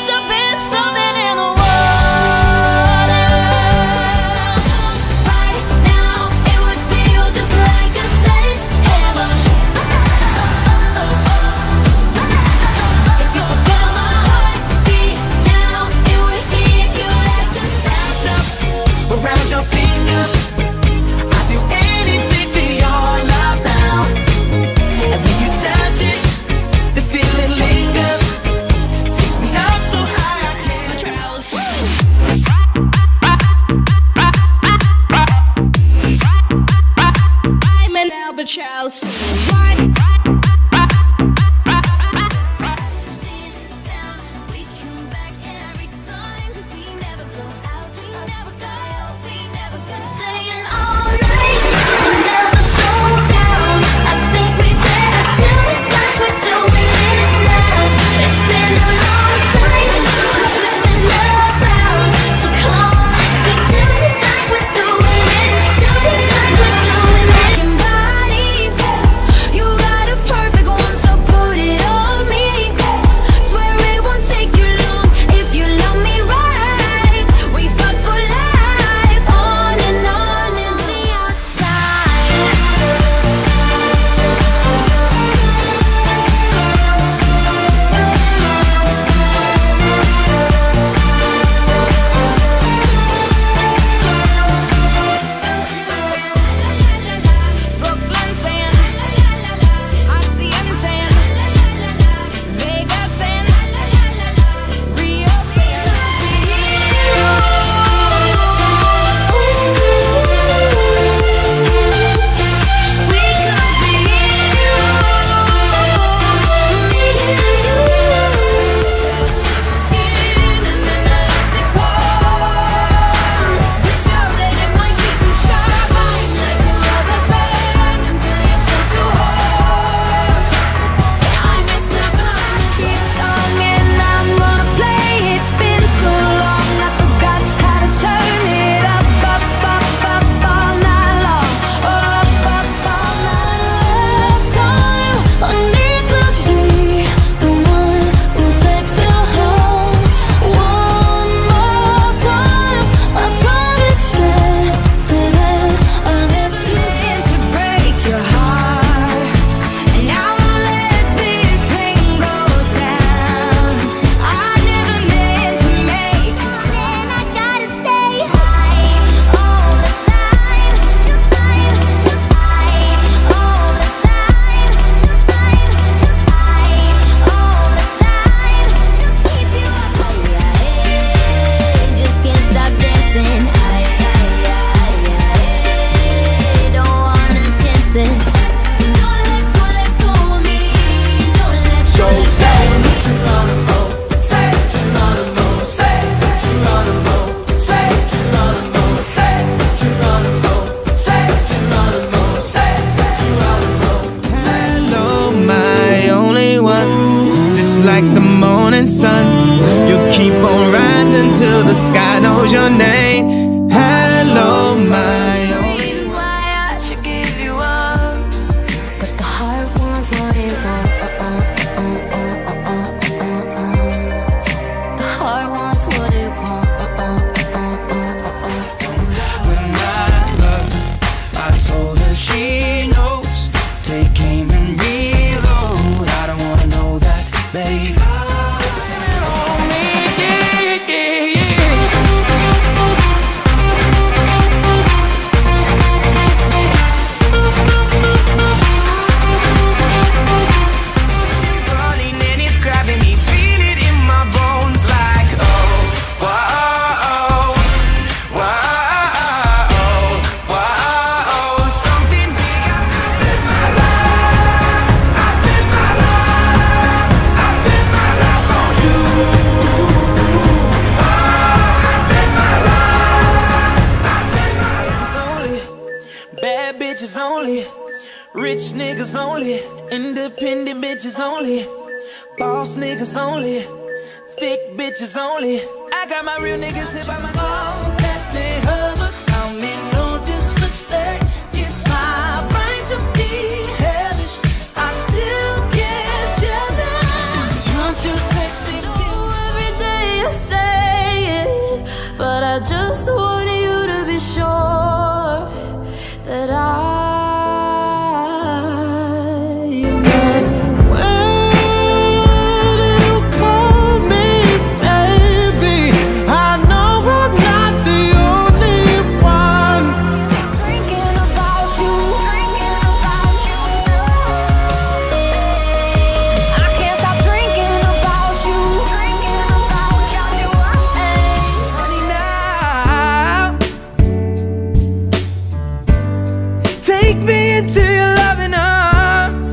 must have been something in the water. Right now, it would feel just like a sledgehammer. If you could feel my heartbeat now, it would hit you like a sledgehammer. Around your finger, I do anything for your love now. And when you touch it, the feeling lingers. Takes me up so high I can't I'm an albatross. We come back every time, 'cause we never go out, we never go out, we never go. Staying all night, we never slow down. I think we better do like we're doing it now. It's been a long time since we've been around, so come on, let's keep doing like we're doing it, doing like we're doing it. Body, you got a perfect one, so put it on me. Swear it won't take you long if you love me right. We fuck for life, on and on the outside. Brooklyn saying, Hacienda saying, Vegas saying, Rio saying, we could be heroes, me and you. Skin in an elastic cord, but your blade might be too sharp. I'm like a rubber band until you pull too hard. Yeah, I miss nothing on the beat song, and I'm gonna play it. Been so long, I forgot how to turn it up, up, up, up all night long. Up, up all night long. Time I need to be the one who takes you home. One more time, I promise after that I'll never meant to break your heart, and I won't let this pain go down. I never meant to make you cry. And I gotta stay high all the time, to find all the time, to find all the time, to keep you up. Just can't stop dancing. Don't wanna chance it. So don't let go of me. Don't let go of me. Geronimo, say Geronimo, say Geronimo, say Geronimo, say Geronimo, say Geronimo, say Geronimo. Hello, my only one, just like the morning sun. You keep on rising till the sky knows your name. Hello, my only Reasons why I should give you up, but the heart wants what it wants. The heart wants what it wants. When I loved her, I told her she knows. Take aim and reload. I don't wanna know that, babe. On me, yeah, yeah, yeah. Falling and it's grabbing me, feel it in my bones like oh, whoa, whoa, whoa, something big. I've been my life, I've been my life, I've been my life on you. I've been my life, I've been my life only, bad bitches only, rich niggas only, independent bitches only, boss niggas only, thick bitches only. I got my real niggas here by my side. All that they heard about me, no disrespect. It's my right to be hellish. I still get jealous. You're too sexy. Every day I just want you to be sure that I am yours. When you call me baby, I know I'm not the only one. Thinking about you, I can't stop drinking about you, Honey, now take me into your loving arms.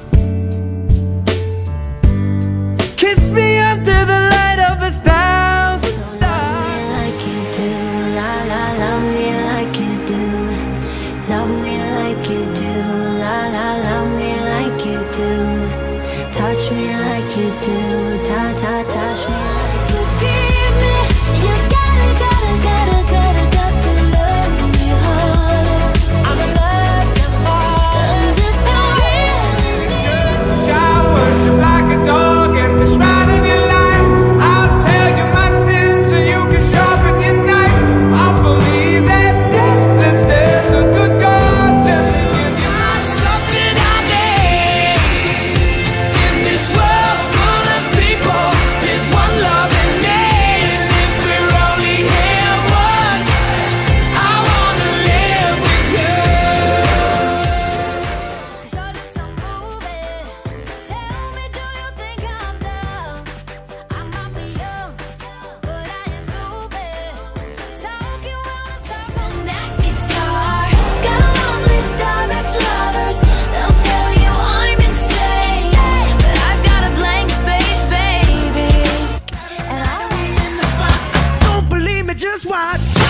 Kiss me under the light of 1,000 stars. like you do, la la, love me like you do, love me like you do, la la, love me like you do, touch me like you do, touch me like you give me. You gotta to love me harder. I'm in love with all. 'Cause if you really need Child worship like a dog at the shrine of your life. I'll tell you my sins so you can sharpen your knife. Offer me that deathless death, the good God, let me give you something I need. In this world full of people, there's one loving name. If we're only here once, I wanna live with you. Your lips are moving. Tell me, do you think I'm dumb? I might be young, but I ain't stupid. Talking round a circle, nasty star. Got a long list of ex-lovers. They'll tell you I'm insane, but I've got a blank space, baby. And I'm reaching the spot. Don't believe me, just watch.